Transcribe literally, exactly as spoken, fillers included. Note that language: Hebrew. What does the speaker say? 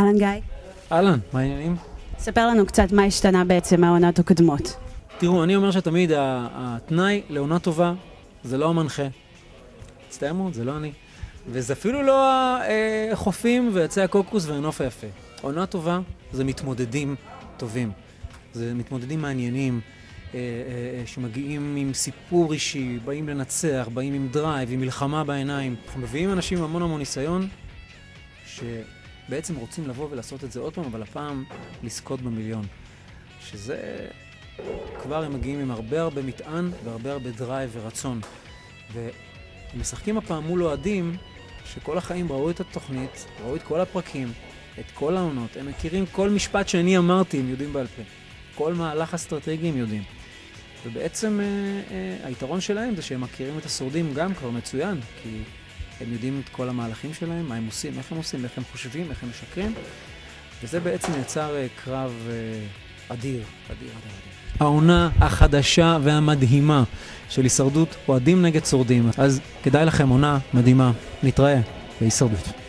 אהלן גיא. אהלן, מה העניינים? ספר לנו קצת מה השתנה בעצם מהעונות הקודמות. תראו, אני אומר שתמיד התנאי לעונה טובה זה לא המנחה. תסתיימו, זה לא אני. וזה אפילו לא החופים ויצאי הקוקוס והנוף היפה. עונה טובה זה מתמודדים טובים. זה מתמודדים מעניינים, שמגיעים עם סיפור אישי, באים לנצח, באים עם דרייב, עם מלחמה בעיניים. אנחנו מביאים אנשים עם המון המון ניסיון, שבעצם רוצים לבוא ולעשות את זה עוד פעם, אבל הפעם לזכות במיליון. שזה כבר הם מגיעים עם הרבה הרבה מטען והרבה הרבה דרייב ורצון. והם משחקים הפעם מול אוהדים שכל החיים ראו את התוכנית, ראו את כל הפרקים, את כל העונות. הם מכירים כל משפט שאני אמרתי, הם יודעים בעל פה. כל מהלך אסטרטגי הם יודעים. ובעצם אה, אה, היתרון שלהם זה שהם מכירים את השורדים גם כבר מצוין, כי הם יודעים את כל המהלכים שלהם, מה הם עושים, איך הם עושים, איך הם חושבים, איך הם משקרים. וזה בעצם יצר אה, קרב אה, אדיר, אדיר, אדיר, אדיר. העונה החדשה והמדהימה של הישרדות, אוהדים נגד שורדים. אז כדאי לכם עונה מדהימה. נתראה בהישרדות.